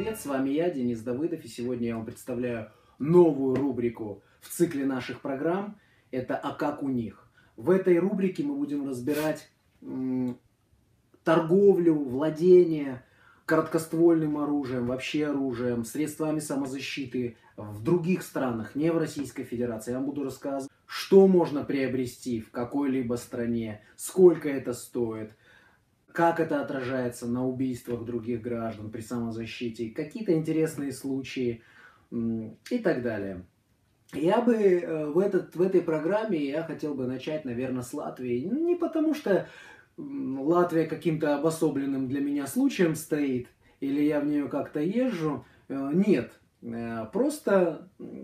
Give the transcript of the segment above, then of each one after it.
привет! С вами я, Денис Давыдов, и сегодня я вам представляю новую рубрику в цикле наших программ. Это «А как у них?». В этой рубрике мы будем разбирать торговлю, владение короткоствольным оружием, вообще оружием, средствами самозащиты в других странах, не в Российской Федерации. Я вам буду рассказывать, что можно приобрести в какой-либо стране, сколько это стоит, как это отражается на убийствах других граждан при самозащите, какие-то интересные случаи и так далее. Я бы в этой программе я хотел бы начать, наверное, с Латвии. Не потому что Латвия каким-то обособленным для меня случаем стоит, или я в нее как-то езжу. Нет. Просто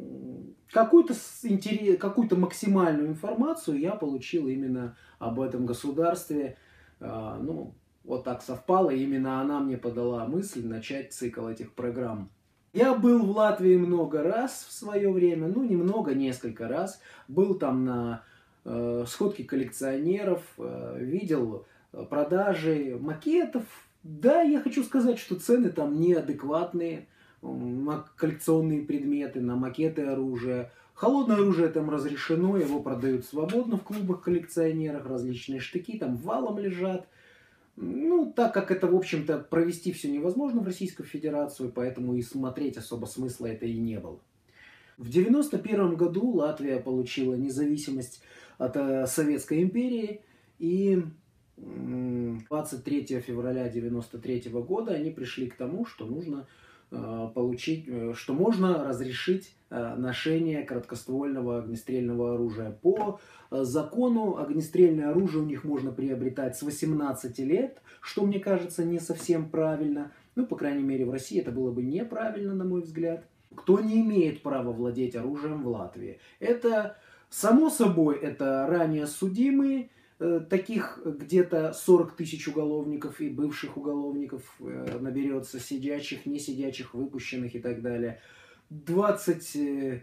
какую-то максимальную информацию я получил именно об этом государстве. Ну, вот так совпало, именно она мне подала мысль начать цикл этих программ. Я был в Латвии много раз в свое время, ну немного, несколько раз. Был там на сходке коллекционеров, видел продажи макетов. Да, я хочу сказать, что цены там неадекватные на коллекционные предметы, на макеты оружия. Холодное оружие там разрешено, его продают свободно в клубах коллекционеров, различные штыки там валом лежат. Ну, так как это, в общем-то, провести все невозможно в Российскую Федерацию, поэтому и смотреть особо смысла это и не было. В 1991 году Латвия получила независимость от Советской империи, и 23 февраля 1993 года они пришли к тому, что нужно что можно разрешить ношение короткоствольного огнестрельного оружия. По закону огнестрельное оружие у них можно приобретать с 18 лет, что мне кажется не совсем правильно. Ну, по крайней мере, в России это было бы неправильно, на мой взгляд. Кто не имеет права владеть оружием в Латвии? Это, само собой, это ранее судимые, таких где-то 40 тысяч уголовников и бывших уголовников наберется, сидячих, не сидячих, выпущенных и так далее. 80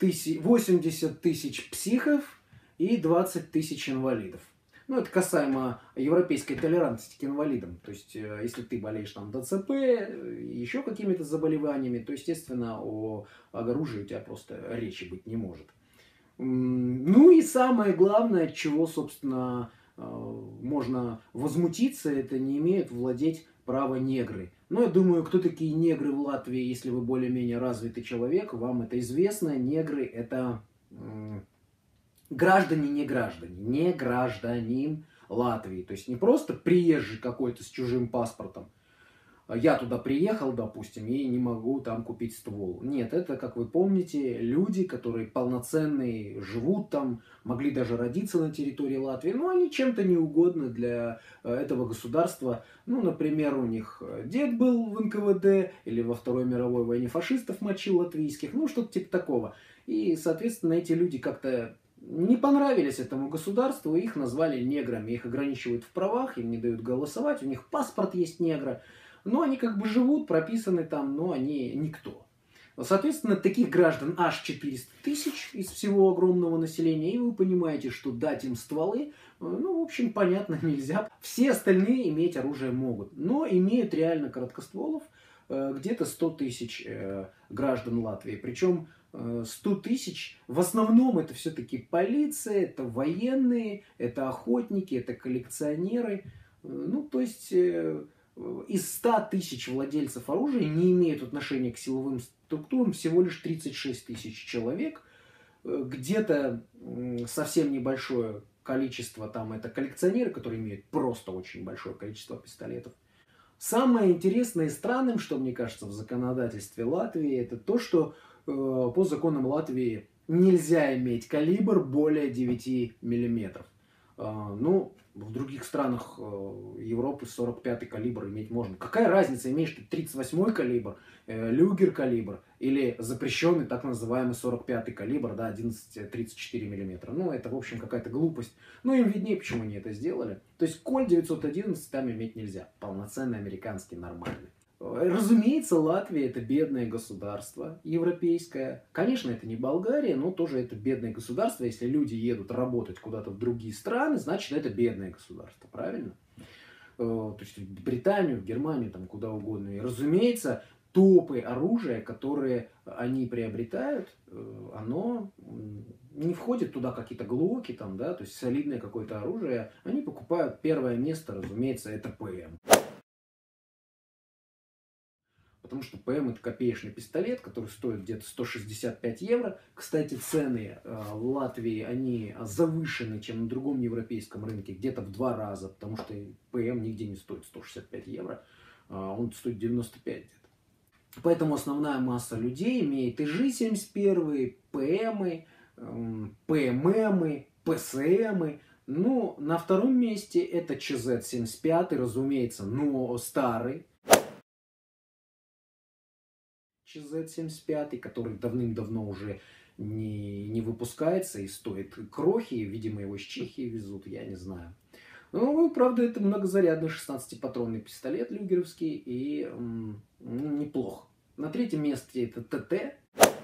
тысяч психов и 20 тысяч инвалидов. Ну, это касаемо европейской толерантности к инвалидам. То есть, если ты болеешь там ДЦП, еще какими-то заболеваниями, то, естественно, о оружии у тебя просто речи быть не может. Ну и самое главное, от чего, собственно, можно возмутиться, это не имеют владеть права негры. Но я думаю, кто такие негры в Латвии, если вы более-менее развитый человек, вам это известно. Негры это граждане, не гражданин Латвии. То есть не просто приезжий какой-то с чужим паспортом. Я туда приехал, допустим, и не могу там купить ствол. Нет, это, как вы помните, люди, которые полноценные, живут там, могли даже родиться на территории Латвии, но они чем-то неугодны для этого государства. Ну, например, у них дед был в НКВД, или во Второй мировой войне фашистов мочил латвийских, ну, что-то типа такого. И, соответственно, эти люди как-то не понравились этому государству, их назвали неграми, их ограничивают в правах, им не дают голосовать, у них паспорт есть негра. Но они как бы живут, прописаны там, но они никто. Соответственно, таких граждан аж 400 тысяч из всего огромного населения. И вы понимаете, что дать им стволы, ну, в общем, понятно, нельзя. Все остальные иметь оружие могут. Но имеют реально короткостволов где-то 100 тысяч граждан Латвии. Причем 100 тысяч, в основном это все-таки полиция, это военные, это охотники, это коллекционеры. Ну, то есть из 100 тысяч владельцев оружия не имеют отношения к силовым структурам всего лишь 36 тысяч человек. Где-то совсем небольшое количество там это коллекционеры, которые имеют просто очень большое количество пистолетов. Самое интересное и странным, что мне кажется в законодательстве Латвии, это то, что по законам Латвии нельзя иметь калибр более 9 миллиметров. Ну, в других странах Европы 45-й калибр иметь можно. Какая разница, имеешь ты 38-й калибр, люгер калибр или запрещенный так называемый 45-й калибр, да, 11-34 миллиметра. Ну, это, в общем, какая-то глупость. Но им виднее, почему они это сделали. То есть, Коль 911 там иметь нельзя. Полноценный американский, нормальный. Разумеется, Латвия это бедное государство европейское. Конечно, это не Болгария, но тоже это бедное государство. Если люди едут работать куда-то в другие страны, значит это бедное государство, правильно? То есть в Британию, в Германию, там куда угодно. И разумеется, топы оружия, которые они приобретают, оно не входит туда какие-то глоки, там, да, то есть солидное какое-то оружие. Они покупают первое место, разумеется, это ПМ. Потому что ПМ это копеечный пистолет, который стоит где-то 165 евро. Кстати, цены в Латвии, они завышены, чем на другом европейском рынке, где-то в 2 раза, потому что ПМ нигде не стоит 165 евро, он стоит 95 где-то. Поэтому основная масса людей имеет ИЖ-71, ПМы, ПММы, ПСМы. Ну, на втором месте это ЧЗ-75, разумеется, но старый. ЧЗ-75, который давным-давно уже не выпускается и стоит крохи. Видимо, его из Чехии везут, я не знаю. Ну, правда, это многозарядный 16-патронный пистолет люгеровский и неплох. На третьем месте это ТТ.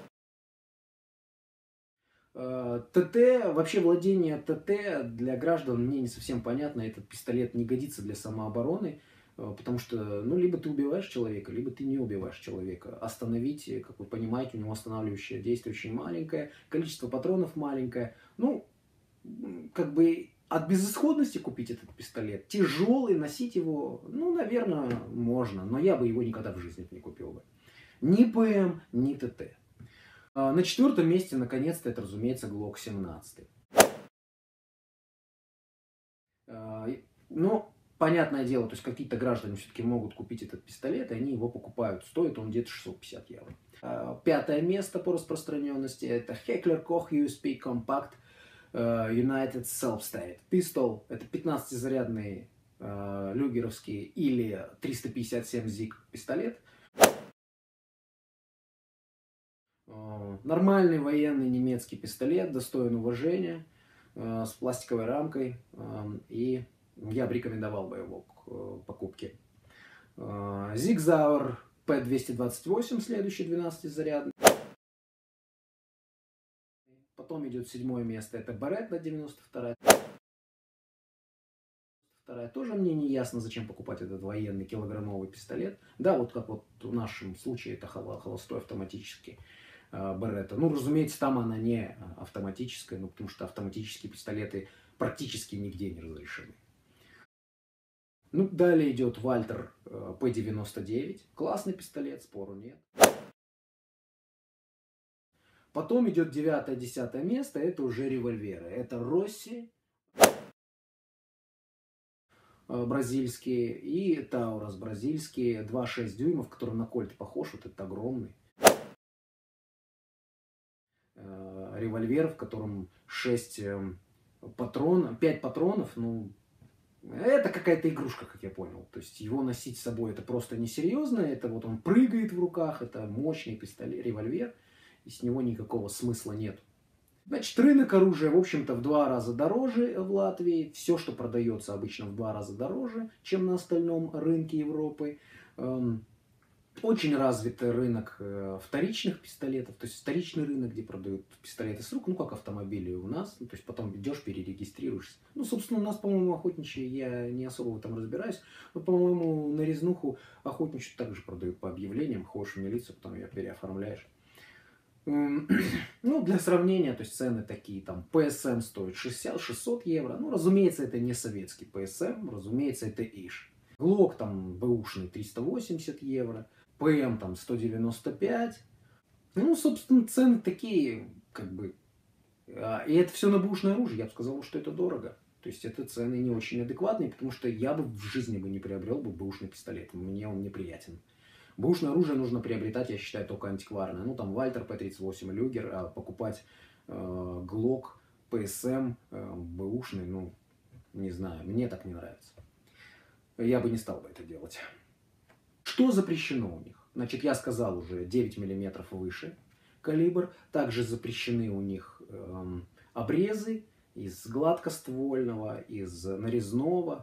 ТТ, вообще владение ТТ для граждан мне не совсем понятно. Этот пистолет не годится для самообороны, потому что, ну, либо ты убиваешь человека, либо ты не убиваешь человека. Остановить, как вы понимаете, у него останавливающее действие очень маленькое, количество патронов маленькое. Ну, как бы от безысходности купить этот пистолет, тяжелый, носить его, ну, наверное, можно, но я бы его никогда в жизни не купил бы. Ни ПМ, ни ТТ. На четвертом месте, наконец-то, это, разумеется, Glock 17. Но, понятное дело, то есть какие-то граждане все-таки могут купить этот пистолет, и они его покупают. Стоит он где-то 650 евро. Пятое место по распространенности это Heckler Koch USP Compact United Self-State Pistol. Это 15-зарядный люгеровский или 357 ZIG пистолет. Нормальный военный немецкий пистолет, достоин уважения, с пластиковой рамкой, и я бы рекомендовал бы его к покупке. Sig Sauer P228, следующий 12-зарядный. Потом идет 7-е место, это Beretta 92. Тоже мне не ясно, зачем покупать этот военный килограммовый пистолет. Да, вот как вот в нашем случае это холостой автоматический Беретта. Ну, разумеется, там она не автоматическая, ну, потому что автоматические пистолеты практически нигде не разрешены. Ну, далее идет Вальтер P99. Классный пистолет, спору нет. Потом идет 9-10 место, это уже револьверы. Это Росси бразильские и Таурус бразильские, 2,6 дюймов, который на кольт похож, вот этот огромный. Револьвер, в котором 5 патронов, ну, это какая-то игрушка, как я понял. То есть его носить с собой это просто несерьезно, это вот он прыгает в руках, это мощный пистолет, револьвер, и с него никакого смысла нет. Значит, рынок оружия, в общем-то, в 2 раза дороже в Латвии. Все, что продается, обычно в 2 раза дороже, чем на остальном рынке Европы. Очень развитый рынок вторичных пистолетов, то есть вторичный рынок, где продают пистолеты с рук, ну, как автомобили у нас, ну, то есть потом идешь, перерегистрируешься. Ну, собственно, у нас, по-моему, охотничьи, я не особо в этом разбираюсь, но, по-моему, на резнуху охотничью также продают по объявлениям, ходишь в милицию, потом ее переоформляешь. Ну, для сравнения, то есть цены такие, там, PSM стоит 600 евро, ну, разумеется, это не советский PSM, разумеется, это ИШ. Glock там бэушный 380 евро, ПМ там 195. Ну, собственно, цены такие, как бы. И это все на бэушное оружие. Я бы сказал, что это дорого. То есть это цены не очень адекватные, потому что я бы в жизни бы не приобрел бы бэушный пистолет. Мне он неприятен. Бэушное оружие нужно приобретать, я считаю, только антикварное. Ну, там Вальтер P38 Люгер, а покупать Glock, PSM, бэушный, ну, не знаю, мне так не нравится. Я бы не стал бы это делать. Что запрещено у них? Значит, я сказал уже 9 мм выше калибр. Также запрещены у них обрезы из гладкоствольного, из нарезного.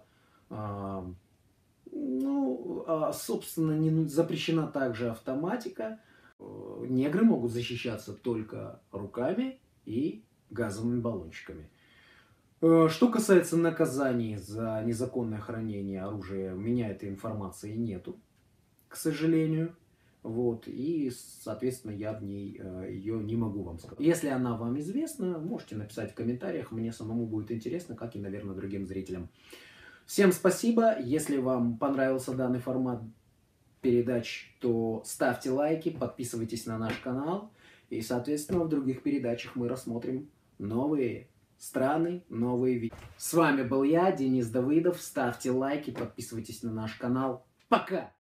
Собственно, запрещена также автоматика. Негры могут защищаться только руками и газовыми баллончиками. Что касается наказаний за незаконное хранение оружия, у меня этой информации нету, к сожалению. Вот, и, соответственно, я в ней ее не могу вам сказать. Если она вам известна, можете написать в комментариях, мне самому будет интересно, как и, наверное, другим зрителям. Всем спасибо, если вам понравился данный формат передач, то ставьте лайки, подписывайтесь на наш канал, и, соответственно, в других передачах мы рассмотрим новые страны, новые видео. С вами был я, Денис Давыдов, ставьте лайки, подписывайтесь на наш канал. Пока!